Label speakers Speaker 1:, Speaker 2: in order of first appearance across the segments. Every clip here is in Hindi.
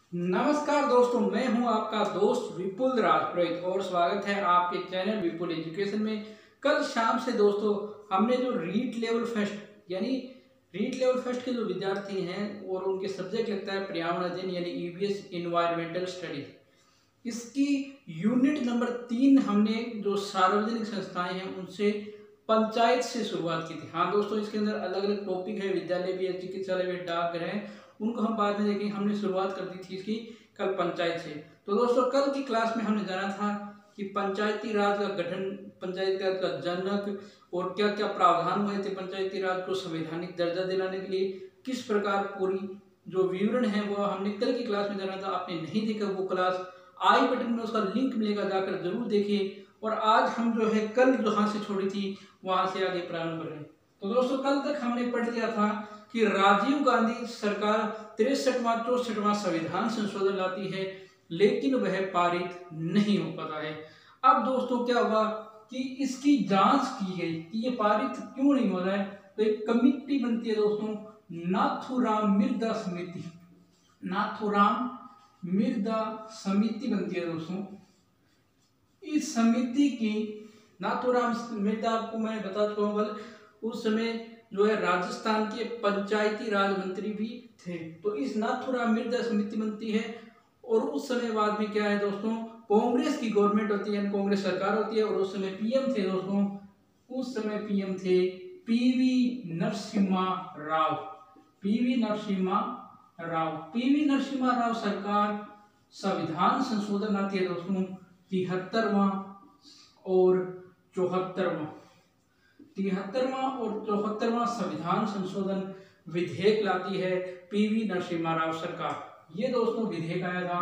Speaker 1: नमस्कार दोस्तों, मैं हूं आपका दोस्त विपुल राजपुरोहित और स्वागत है आपके चैनल विपुल एजुकेशन में। कल शाम से दोस्तों हमने जो रीट लेवल फेस्ट यानी रीट लेवल फेस्ट के जो विद्यार्थी हैं और उनके सब्जेक्ट लगता है पर्यावरण अध्ययन यानी ईवीएस इन्वायरमेंटल स्टडी, इसकी यूनिट नंबर 3 हमने जो सार्वजनिक संस्थाएं हैं उनसे पंचायत से शुरुआत की थी। हाँ दोस्तों, इसके अंदर अलग अलग टॉपिक है, विद्यालय भी है, चिकित्सालय भी, डाकघर, उनको हम बाद में देखेंगे। हमने शुरुआत कर दी थी इसकी कल पंचायत से। तो दोस्तों कल की क्लास में हमने जाना था कि पंचायती राज का गठन, पंचायती राज का जनक और क्या क्या प्रावधान हुए थे पंचायती राज को संवैधानिक दर्जा दिलाने के लिए, किस प्रकार पूरी जो विवरण है वो हमने कल की क्लास में जाना था। आपने नहीं देखा वो क्लास, आई बटन में उसका लिंक मिलेगा, जाकर जरूर देखिए। और आज हम जो है कल जहां से छोड़ी थी वहां से आगे प्रारंभ कर रहे हैं। तो दोस्तों कल तक हमने पढ़ लिया था कि राजीव गांधी सरकार 63वां 64वां संविधान संशोधन लाती है, लेकिन वह पारित नहीं हो पाता है। अब दोस्तों क्या हुआ कि इसकी जांच की गई कि ये पारित क्यों नहीं हो रहा है। तो एक कमिटी बनती है दोस्तों, नाथूराम मिर्जा समिति। नाथूराम मिर्जा समिति बनती है दोस्तों। इस समिति की नाथूराम मिर्जा, आपको मैं बता चुका हूँ कल, उस समय जो है राजस्थान के पंचायती राज मंत्री भी थे। तो इस नाथूराम मिर्जा समिति बनती है और उस समय बाद में क्या है दोस्तों, कांग्रेस की गवर्नमेंट होती है, कांग्रेस सरकार होती है। और उस समय पीएम थे दोस्तों, उस समय पीएम थे PV Narasimha Rao. PV Narasimha Rao, PV Narasimha Rao सरकार संविधान संशोधन आती है दोस्तों 73वां और 74वां। 73वां और 74वां संविधान संशोधन विधेयक लाती है पीवी नरसिम्हा राव सरकार। ये दोस्तों विधेयक आया था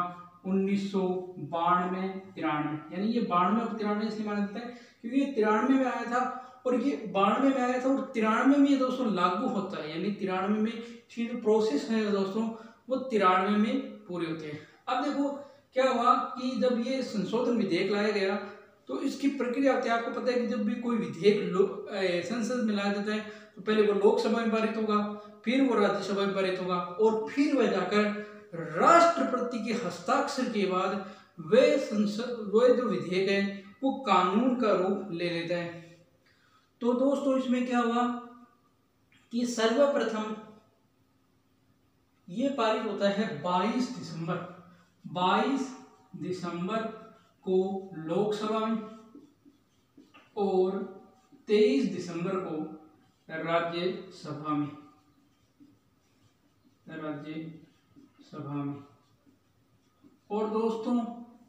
Speaker 1: 1992-93, यानी ये 92 और 93 इसलिए माना जाता है क्योंकि ये 93 में आया था और ये 92 में आया था और 93 में ये दोस्तों लागू होता है। यानी 93 में इसकी जो प्रोसेस है दोस्तों वो 93 में पूरे होते हैं। अब देखो क्या हुआ कि जब ये संशोधन विधेयक लाया गया तो इसकी प्रक्रिया होती है। आपको पता है कि जब भी कोई विधेयक संसद में लाया जाता है तो पहले वो लोकसभा में पारित होगा, फिर वो राज्यसभा में पारित होगा और फिर वह जाकर राष्ट्रपति के हस्ताक्षर के बाद वह जो विधेयक है वो कानून का रूप ले लेता है। तो दोस्तों इसमें क्या हुआ कि सर्वप्रथम ये पारित होता है 22 दिसंबर को लोकसभा में और 23 दिसंबर को राज्यसभा में। और दोस्तों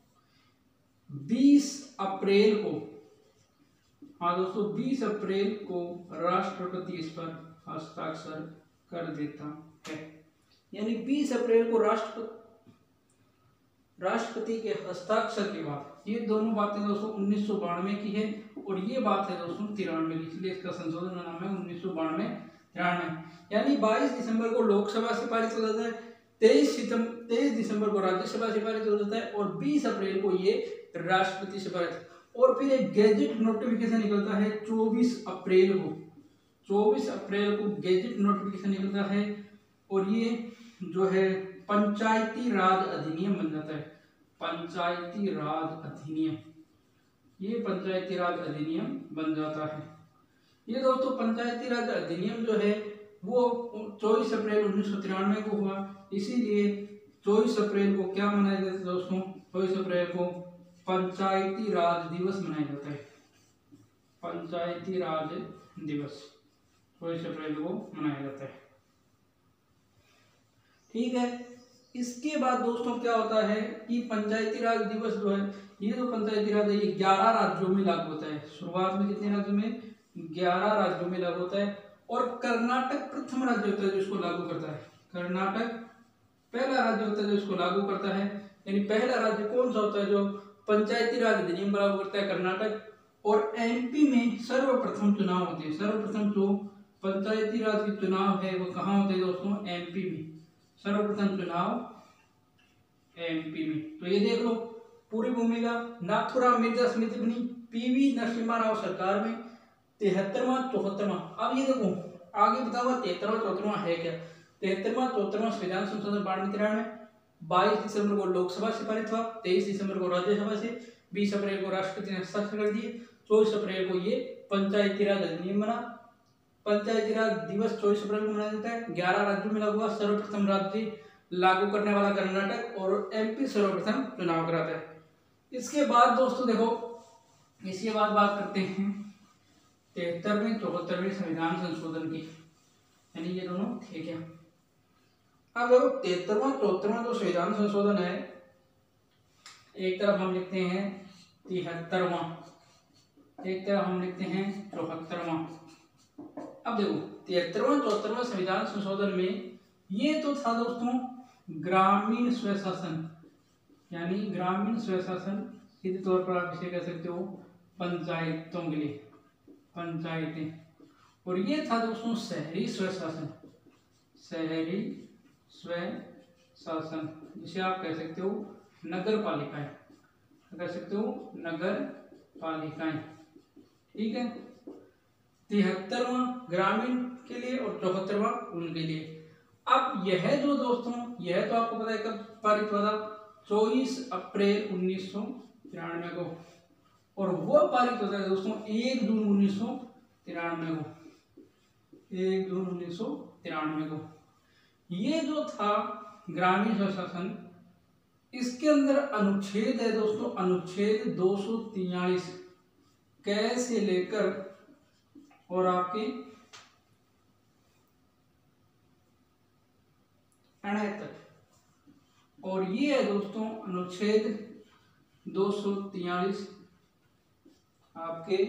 Speaker 1: 20 अप्रैल को, हाँ दोस्तों 20 अप्रैल को राष्ट्रपति इस पर हस्ताक्षर कर देता है। यानी 20 अप्रैल को राष्ट्रपति के हस्ताक्षर के बाद, ये दोनों बातें दोस्तों 1992 की है और ये बात है दोस्तों 93 की, इसलिए इसका संशोधन का नाम है 1992-93। यानी 22 दिसंबर को लोकसभा से पारित हो जाता है, 23 दिसंबर को राज्यसभा से पारित हो जाता है और 20 अप्रैल को ये राष्ट्रपति से पारित। और फिर एक गैजेट नोटिफिकेशन निकलता है 24 अप्रैल को गैजेट नोटिफिकेशन निकलता है और ये जो है पंचायती राज अधिनियम बन जाता है। पंचायती राज अधिनियम, ये पंचायती राज अधिनियम बन जाता है। ये दोस्तों पंचायती राज अधिनियम जो है वो 24 अप्रैल 1993 को हुआ, इसीलिए 24 अप्रैल को क्या मनाया जाता है दोस्तों, 24 अप्रैल को पंचायती राज दिवस मनाया जाता है। पंचायती राज दिवस 24 अप्रैल को मनाया जाता है। ठीक है, इसके बाद दोस्तों क्या होता है कि पंचायती राज दिवस जो है, ये जो पंचायती राज है ये 11 राज्यों में लागू होता है। शुरुआत में कितने राज्यों में, 11 राज्यों में लागू होता है और कर्नाटक प्रथम राज्य होता है जो इसको लागू करता है। कर्नाटक पहला राज्य होता है जो इसको लागू करता है। यानी पहला राज्य कौन सा होता है जो पंचायती राज अधिनियम लागू करता है, कर्नाटक। और एमपी में सर्वप्रथम चुनाव होते हैं। सर्वप्रथम जो पंचायती राज के चुनाव है वो कहाँ होते हैं दोस्तों, एमपी में। सर्वप्रथम चुनाव एमपी में। तो ये देख लो पूरी भूमिका, नाथूराम मिर्जा समिति बनी पीवी नरसिम्हा राव सरकार में 73वां 74वां। अब ये देखो आगे बताओ 73वां 74वां है क्या। 73वां 74वां संविधान संशोधन 92-93 22 दिसंबर को लोकसभा से पारित हुआ, 23 दिसंबर को राज्यसभा से, 20 अप्रैल को राष्ट्रपति ने हस्ताक्षर कर दिए, 24 अप्रैल को ये पंचायती राज अधिनियम बना। पंचायती राज दिवस 24 अप्रैल को मनाया जाता है। 11 राज्यों में लागू हुआ। सर्वप्रथम राज्य लागू करने वाला कर्नाटक और एमपी सर्वप्रथम चुनाव कराता है। इसके बाद दोस्तों देखो, इसके बाद बात करते हैं 73वें 74वें संविधान संशोधन की, यानी ये दोनों थे क्या। अब देखो 73वां 74वां जो संविधान संशोधन है, एक तरफ हम लिखते हैं 73वां, एक तरफ हम लिखते हैं 74वां। अब देखो 73वां 74वां संविधान संशोधन में ये तो था दोस्तों ग्रामीण स्वशासन, यानी ग्रामीण स्वशासन, सीधे तौर पर आप इसे कह सकते हो पंचायतों के लिए, पंचायतें। और ये था दोस्तों शहरी स्वशासन, शहरी स्वशासन, जिसे आप कह सकते हो नगर पालिकाएं, कह सकते हो नगर पालिकाएं। ठीक है, 73वां ग्रामीण के लिए और 74वां उनके लिए। अब यह जो दोस्तों, यह तो आपको पता है कब पारित हुआ था, 24 अप्रैल 1993 को, और वो पारित होता है दोस्तों 1 जून 1993 को, 1 जून 1993 को। ये जो था ग्रामीण स्वशासन, इसके अंदर अनुच्छेद है दोस्तों, अनुच्छेद 243 क से लेकर और आपके 68 तक, और ये है दोस्तों अनुच्छेद 243 आपके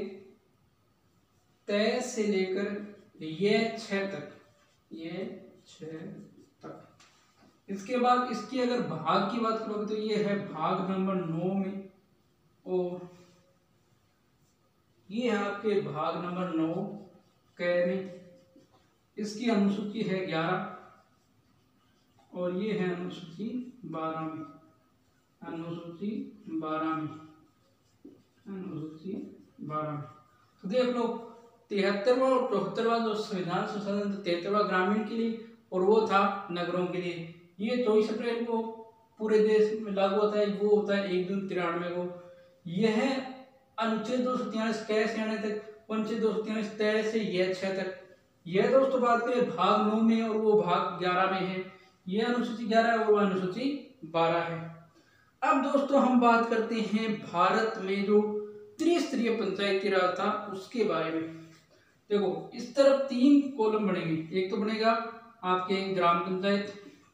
Speaker 1: तय से लेकर ये 6 तक, ये 6 तक। इसके बाद इसकी अगर भाग की बात करोगे तो ये है भाग नंबर 9 में, और ये है आपके भाग नंबर 9 क में। इसकी अनुसूची है 11 और ये है अनुसूची 12 में, अनुसूची 12 में, अनुसूची 12 में। तो देख लो 73वां और 74वां जो संविधान संशोधन, 73वां ग्रामीण के लिए और वो था नगरों के लिए। ये 24 अप्रैल को पूरे देश में लागू होता है, वो होता है 1 जून 93 को। यह अनुच्छेद 243 क से आने तक, अनुच्छेद 243 तय से यह 6 तक। यह दोस्तों बात करें भाग 9 में और वो भाग 11 में है। यह अनुसूची 11 है और वो अनुसूची 12 है। अब दोस्तों हम बात करते हैं भारत में जो त्रिस्तरीय पंचायती राज था उसके बारे में। देखो इस तरफ 3 कॉलम बनेंगे, एक तो बनेगा आपके ग्राम पंचायत,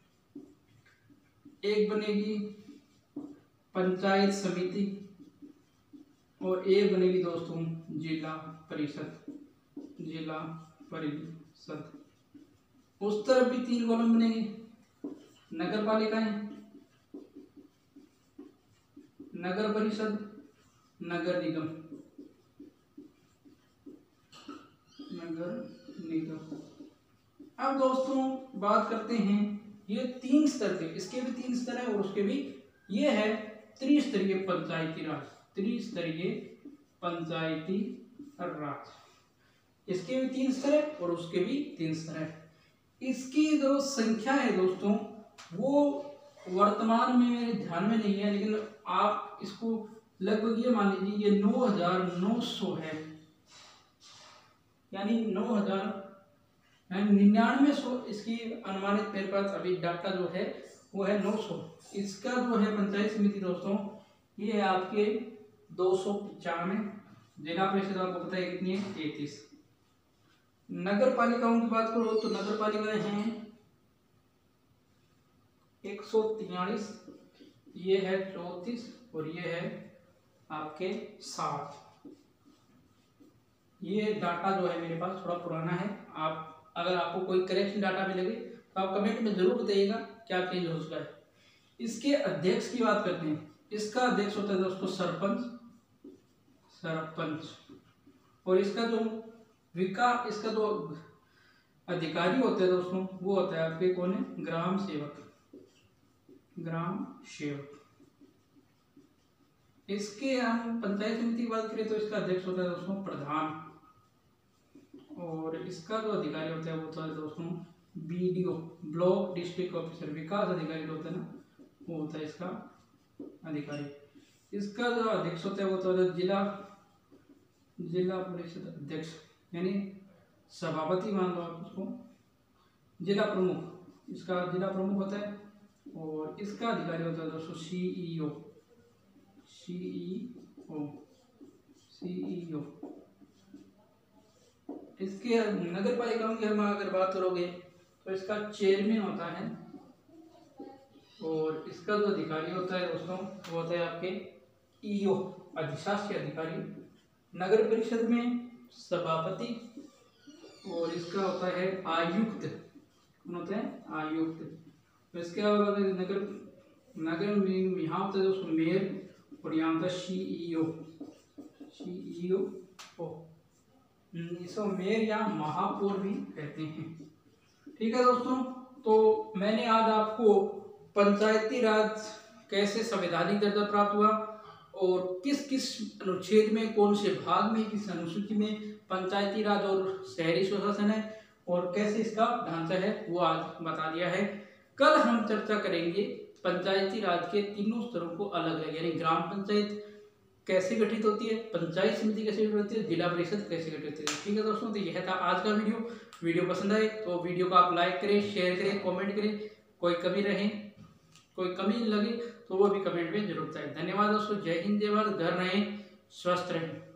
Speaker 1: एक बनेगी पंचायत समिति और एक बनेगी दोस्तों जिला परिषद, जिला परिषद। उस तरफ भी 3 कॉलम बनेंगे, नगर पालिकाएं, नगर परिषद, नगर निगम, नगर निगम। अब दोस्तों बात करते हैं, ये 3 स्तर थे, इसके भी 3 स्तर है और उसके भी। ये है त्रिस्तरीय पंचायती राज, त्रिस्तरीय पंचायती राज। इसके भी 3 स्तर है और उसके भी 3 स्तर है। इसकी जो संख्या है दोस्तों वो वर्तमान में मेरे ध्यान में नहीं है, लेकिन आप इसको लगभग ये मान लीजिए ये 9,900 है, यानी 9,9900 इसकी अनुमानित मेरे पास अभी डाटा जो है वो है 900। इसका जो है पंचायत समिति दोस्तों ये है आपके 295। जिला परिषद आपको पता है कितनी है, 33। नगर पालिकाओं की बात करो तो नगर पालिकाएं हैं 143, ये है 34 और ये है आपके 60। ये डाटा जो है मेरे पास थोड़ा पुराना है। आप अगर आपको कोई करेक्शन डाटा मिलेगी तो आप कमेंट में जरूर बताइएगा क्या चेंज हो चुका है। इसके अध्यक्ष की बात करते हैं, इसका अध्यक्ष होता है दोस्तों सरपंच, सरपंच। और इसका जो इसका जो अधिकारी होता है दोस्तों वो होता है आपके कौन है, ग्राम सेवक, ग्राम सेवक। इसके हम पंचायत समिति की बात करें तो इसका अध्यक्ष होता है दोस्तों प्रधान, और इसका जो अधिकारी होता है वो होता है दोस्तों बीडीओ, ब्लॉक डिस्ट्रिक्ट ऑफिसर, विकास अधिकारी होता है ना वो होता है इसका अधिकारी। इसका जो अध्यक्ष होता है वो तो जिला परिषद अध्यक्ष यानी सभापति मान लो आप उसको। जिला प्रमुख, इसका जिला प्रमुख होता है और इसका अधिकारी होता है दोस्तों सीईओ। इसके नगर पालिकाओं की हम अगर बात करोगे तो इसका चेयरमैन होता है और इसका जो अधिकारी होता है दोस्तों वो होता है आपके ईओ, अधिशासी अधिकारी। नगर परिषद में सभापति और इसका होता है आयुक्त। कौन होता है? आयुक्त। तो इसके अलावा नगर में यहाँ होता है दोस्तों मेयर और यहाँ होता है सीईओ। इसको मेयर या महापौर भी कहते हैं। ठीक है दोस्तों, तो मैंने आज आपको पंचायती राज कैसे संवैधानिक दर्जा प्राप्त हुआ और किस किस अनुच्छेद में, कौन से भाग में, किस अनुसूची में पंचायती राज और शहरी स्वशासन है और कैसे इसका ढांचा है वो आज बता दिया है। कल हम चर्चा करेंगे पंचायती राज के तीनों स्तरों को अलग अलग, यानी ग्राम पंचायत कैसे गठित होती है, पंचायत समिति कैसे गठित होती है, जिला परिषद कैसे गठित होती है। ठीक है दोस्तों, तो यह था आज का वीडियो पसंद आए तो वीडियो को आप लाइक करें, शेयर करें, कमेंट करें। कोई कमी लगे तो वो भी कमेंट में जरूर बताएं। धन्यवाद दोस्तों, जय हिंद, जय भारत, घर रहें, स्वस्थ रहें।